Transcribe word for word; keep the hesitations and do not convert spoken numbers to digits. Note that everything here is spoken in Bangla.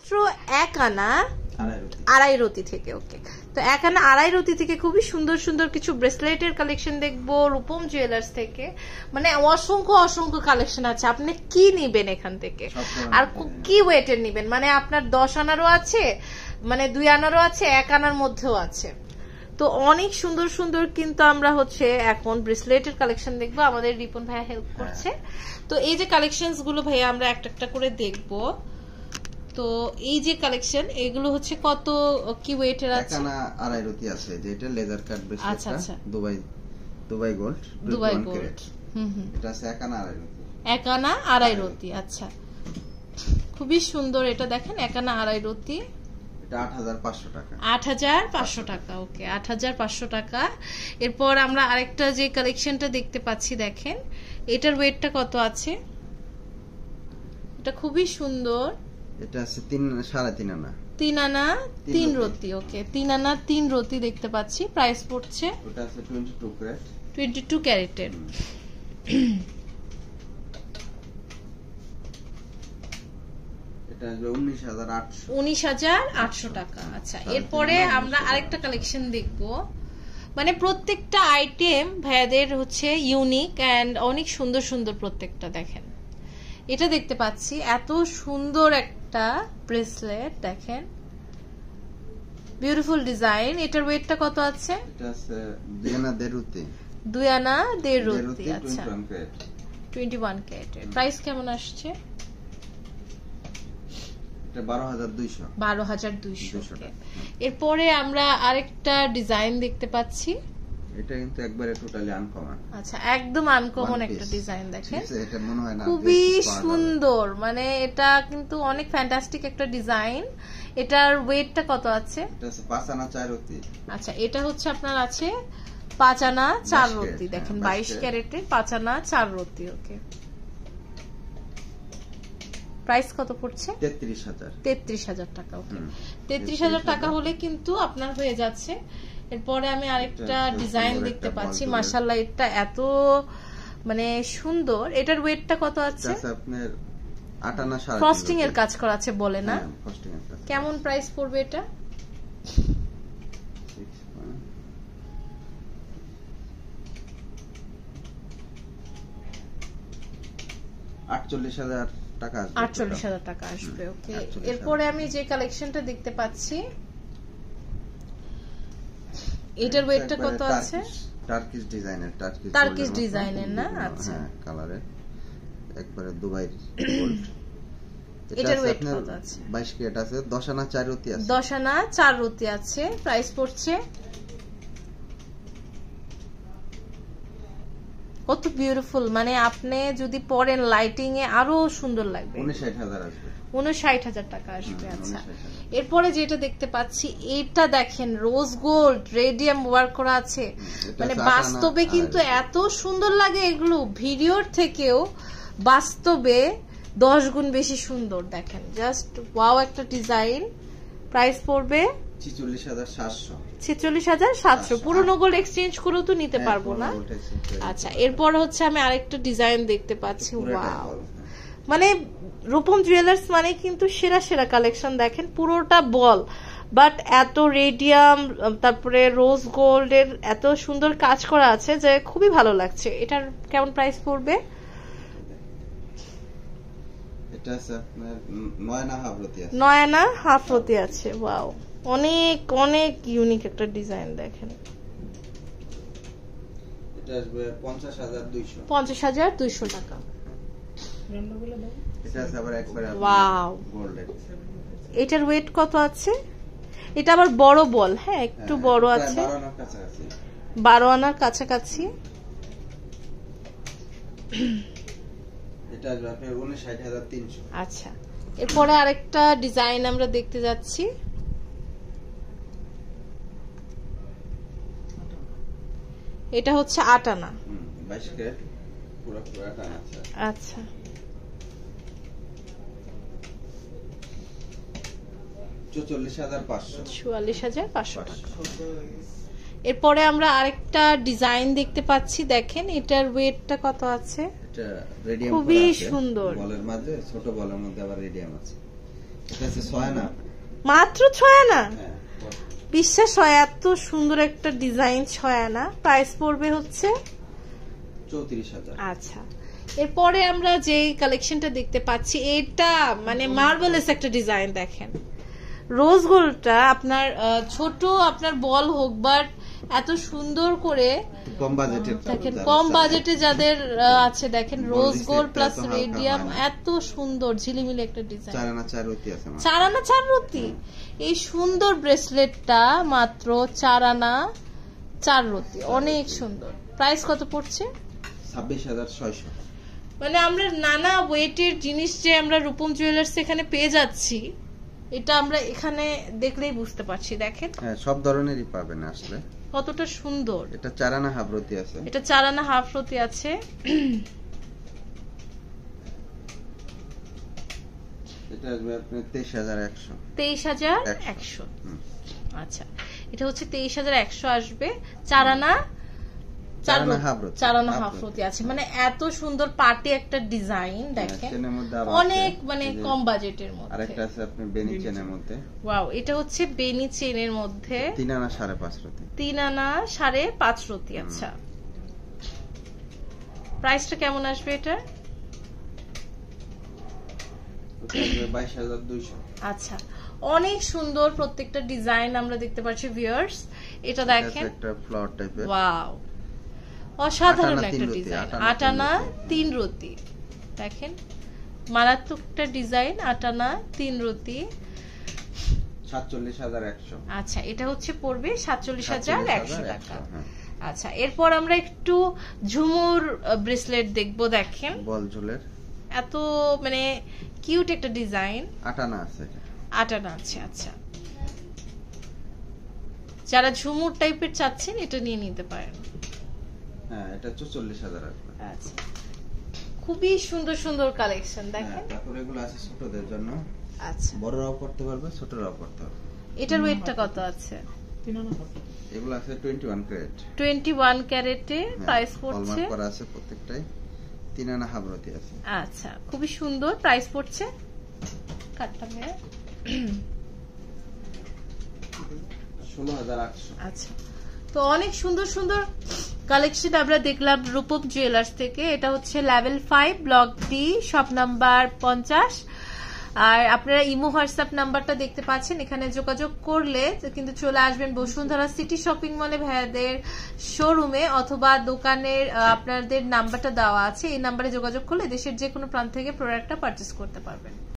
মাত্র এক আনা আড়াই রতি থেকে। ওকে, তো এক আনা আড়াই রতি থেকে খুবই সুন্দর সুন্দর কিছু ব্রেসলেটের কালেকশন দেখবো রূপম জুয়েলার্স থেকে। মানে অসংখ্য অসংখ্য কালেকশন আছে, আপনি কি নিবেন এখান থেকে আর কি ওয়েটের নিবেন। মানে আপনার দশ আনারও আছে, মানে দুই আনারও আছে, এক আনার মধ্যেও আছে। তো অনেক সুন্দর সুন্দর কিন্তু আমরা হচ্ছে এখন ব্রেসলেটের কালেকশন দেখবো, আমাদের রিপন ভাইয়া হেল্প করছে। তো এই যে কালেকশনস গুলো ভাইয়া আমরা একটা একটা করে দেখবো। তো এই যে কালেকশন এগুলো হচ্ছে কত কি ওয়েটের আছে? একানা আড়াই রতি আছে, যেটা লেজার কাট ব্রেসলেটটা Dubai Dubai gold Dubai gold. হুম হুম, এটা আছে একানা আড়াই রতি। একানা আড়াই রতি, আচ্ছা খুবই সুন্দর। এটা দেখেন একানা আড়াই রতি, এটা আট হাজার পাঁচশো টাকা। আট হাজার পাঁচশো টাকা। ওকে, আট হাজার পাঁচশো টাকা। এরপর আমরা আরেকটা যে কালেকশনটা দেখতে পাচ্ছি, দেখেন এটার ওয়েটটা কত আছে? এটা খুবই সুন্দর। এটা আছে তিন সাড়ে তিন আনা তিন আনা তিন রতি। ওকে, তিন আনা তিন রতি দেখতে পাচ্ছি। প্রাইস পড়ছে ওটা আছে বাহাত্তর ক্যারেট, বাহাত্তর ক্যারেটের। এটা আসবে উনিশ হাজার আটশো উনিশ হাজার আটশো টাকা। আচ্ছা, এরপরে আমরা আরেকটা কালেকশন দেখবো। মানে প্রত্যেকটা আইটেম ভাইয়াদের হচ্ছে ইউনিক এন্ড অনেক সুন্দর সুন্দর প্রত্যেকটা। দেখেন এটা দেখতে পাচ্ছি, এত সুন্দর একটা ব্রেসলেট, দেখেন বিউটিফুল ডিজাইন। এটার ওয়েটটা কত আছে? এটা আছে দুই আনা দেড় রতি। দুই আনা দেড় রতি। আচ্ছা, একুশ ক্যারেটের। প্রাইস কেমন আসছে? এটা বারো হাজার দুইশো। বারো হাজার দুইশো। এরপরে আমরা আরেকটা ডিজাইন দেখতে পাচ্ছি, এটা কিন্তু একবারে টোটালি আনকমন। আচ্ছা, একদম আনকমন একটা ডিজাইন। দেখেন এটা মনে হয় না খুবই সুন্দর, মানে এটা কিন্তু অনেক ফ্যান্টাস্টিক একটা ডিজাইন। এটার ওয়েটটা কত আছে? এটা আছে পাঁচ আনা চার রতি। আচ্ছা, এটা হচ্ছে আপনার আছে পাঁচ আনা চার রতি। দেখেন বাইশ ক্যারেটের পাঁচ আনা চার রতি। ওকে, প্রাইস কত পড়ছে? তেত্রিশ হাজার তেত্রিশ হাজার টাকা। ওকে, তেত্রিশ হাজার টাকা হলে কিন্তু আপনার হয়ে যাচ্ছে। এরপরে আমি আরেকটা ডিজাইন দেখতে পাচ্ছি, মাশাআল্লাহ এটা এত মানে সুন্দর। এটার ওয়েটটা কত আছে? আপনার আট আনা সাড়ে ফ্রস্টিং এর কাজ করা আছে বলে না? ফ্রস্টিং এর কাজ। কেমন প্রাইস পড়বে এটা? আটচল্লিশ হাজার টাকা আসবে। আটচল্লিশ হাজার টাকা আসবে। ওকে, এরপরে আমি যে কালেকশনটা দেখতে পাচ্ছি, এটার ওয়েটটা কত আছে? টার্কিশ ডিজাইনের, টার্কিশ টার্কিশ ডিজাইনের না? আচ্ছা, হ্যাঁ কালারে একবারে দুবাই গোল্ড। এটার ওয়েট কত আছে? বাইশ ক্যারেট আছে, দশ আনা চার রতি আছে। দশ আনা চার রতি আছে। প্রাইস পড়ছে কত বিউটিফুল, মানে আপনি যদি পরেন লাইটিং এ আরো সুন্দর লাগবে। উনষাট হাজার আসবে। উনষাট হাজার টাকা আসবে। আচ্ছা, এরপরে যেটা দেখতে পাচ্ছি, এটা দেখেন রোজ গোল্ড রেডিয়াম ওয়ার্ক করা আছে। মানে বাস্তবে কিন্তু এত সুন্দর লাগে এগুলো, ভিডিওর থেকেও বাস্তবে দশ গুণ বেশি সুন্দর। দেখেন জাস্ট ওয়াও একটা ডিজাইন। প্রাইস পড়বে ছেচল্লিশ হাজার সাতশো। ছেচল্লিশ হাজার সাতশো। পুরনো গোল্ড এক্সচেঞ্জ করেও তো নিতে পারবো না? আচ্ছা, এরপর হচ্ছে আমি আরেকটা ডিজাইন দেখতে পাচ্ছি। ওয়াও, মানে রূপম জুয়েলার্স মানে কিন্তু সেরা সেরা কালেকশন। দেখেন পুরোটা বল, বাট এত রেডিয়াম তারপরে রোজ গোল্ড এর এত সুন্দর কাজ করা আছে যে খুবই ভালো লাগছে। এটার কেমন প্রাইস পড়বে? এটা আছে আপনার নয় আনা হাফ রতি আছে। নয় আনা হাফ রতি আছে। ওয়াও, অনেক অনেক ইউনিক একটা ডিজাইন। দেখেন এটা আসবে পঞ্চাশ হাজার দুইশো। পঞ্চাশ হাজার দুইশো টাকা। এটা আছে আবার একবারে ওয়াও গোল্ডের। এটার ওয়েট কত আছে? এটা আবার বড় বল, হ্যাঁ একটু বড় আছে, বারো আনার কাছাকাছি। বারো আনার কাছাকাছি। এটা আসবে আপনার উনষাট হাজার তিনশো। আচ্ছা, এরপরে আরেকটা ডিজাইন আমরা দেখতে যাচ্ছি। এটা হচ্ছে আট আনা। বাইশ ক্যারেট পুরো পুরো আট আনা আছে। আচ্ছা, চুয়াল্লিশ হাজার পাঁচশো। চুয়াল্লিশ হাজার পাঁচশো টাকা। এরপরে আমরা আরেকটা ডিজাইন দেখতে পাচ্ছি। দেখেন এটার ওয়েটটা কত আছে? এটা রেডিয়াম খুবই সুন্দর। বলের মাঝে ছোট বলের মধ্যে আবার রেডিয়াম আছে। মাত্র ছয় আনা, বিশ্বাস হয় এত সুন্দর একটা ডিজাইন। ছয় আনা, প্রাইস পড়বে হচ্ছে চৌত্রিশ হাজার। আচ্ছা, এরপরে আমরা যে কালেকশনটা দেখতে পাচ্ছি এটা মানে মার্বেলাস একটা ডিজাইন। দেখেন রোজ গোল্ডটা আপনার ছোট আপনার বল হোক, বাট এত সুন্দর করে কম বাজেটে দেখেন, কম বাজেটে যাদের আছে দেখেন রোজ গোল্ড প্লাস রেডিয়াম, এত সুন্দর ঝিলিমিলি একটা ডিজাইন। চার আনা চার রতি আছে, চার আনা চার রতি। এই সুন্দর ব্রেসলেটটা মাত্র চার আনা চার রতি, অনেক সুন্দর। প্রাইস কত পড়ছে? ছাব্বিশ হাজার ছয়শো। মানে আমরা নানা ওয়েটের জিনিস যে আমরা রূপম জুয়েলার্স এখানে পেয়ে যাচ্ছি, এটা আমরা এখানে দেখলেই বুঝতে পারছি। দেখেন হ্যাঁ, সব ধরনেরই পাবেন আসলে। কতটা সুন্দর। এটা চার আনা হাফ রতি আছে, এটা চার আনা হাফ রতি আছে। এটা আসবে আপনার তেইশ হাজার একশো। তেইশ হাজার একশো। আচ্ছা, এটা হচ্ছে তেইশ হাজার একশো আসবে। চার আনা চার আনা হাফ রতি আছে। মানে এত সুন্দর পার্টি একটা ডিজাইন। দেখেন অনেক মানে কম বাজেটের মধ্যে। আরেকটা আছে আপনার বেনি চেনের মধ্যে। ওয়াও, এটা হচ্ছে বেনি চেনের মধ্যে তিন আনা সাড়ে পাঁচ রতি। তিন আনা সাড়ে পাঁচ রতি। আচ্ছা, প্রাইসটা কেমন আসবে এটা? বাইশ হাজার দুইশো। আচ্ছা, অনেক সুন্দর প্রত্যেকটা ডিজাইন আমরা দেখতে পাচ্ছি ভিউয়ার্স। এটা দেখেন একটা ফ্লাওয়ার টাইপের। ওয়াও, অসাধারণ একটা ডিজাইন। আট আনা তিন রতি। দেখেন মারাত্মক একটা ডিজাইন। আট আনা তিন রতি, সাতচল্লিশ হাজার একশো। আচ্ছা, এটা হচ্ছে পড়বে সাতচল্লিশ হাজার একশো টাকা। আচ্ছা, এরপর আমরা একটু ঝুমুর ব্রেসলেট দেখবো। দেখেন বল ঝুলের এত মানে কিউট একটা ডিজাইন। আট আনা আছে। আট আনা আছে। আচ্ছা, যারা ঝুমুর টাইপের চাচ্ছেন এটা নিয়ে নিতে পারেন। হ্যাঁ, এটা চল্লিশ হাজার আসবে। আচ্ছা, খুবই সুন্দর সুন্দর কালেকশন। দেখেন তারপরে এগুলো আছে ছোটদের জন্য। আচ্ছা, বড়রাও পড়তে পারবে, ছোটরাও পড়তে পারবে। এটার ওয়েটটা কত আছে? এগুলো আছে একুশ ক্যারেট। একুশ ক্যারেটে প্রাইস পড়ছে, হলমার্ক করা আছে প্রত্যেকটাই। তিন আনা হাফ রতি আছে। আচ্ছা, খুবই সুন্দর। প্রাইস পড়ছে কাটটা মেরে ষোলো হাজার আটশো। আচ্ছা, তো অনেক সুন্দর সুন্দর কালেকশন আমরা দেখলাম রূপম জুয়েলার্স থেকে। এটা হচ্ছে level five, block D, shop number পঞ্চাশ। আর আপনারা ইমো হোয়াটসঅ্যাপ নাম্বারটা দেখতে পাচ্ছেন, এখানে যোগাযোগ করলে কিন্তু চলে আসবেন বসুন্ধরা সিটি শপিং মলে ভাইয়াদের শোরুমে, অথবা দোকানের আপনাদের নাম্বারটা দেওয়া আছে, এই নাম্বারে যোগাযোগ করলে দেশের যে কোনো প্রান্ত থেকে প্রোডাক্টটা পারচেস করতে পারবেন।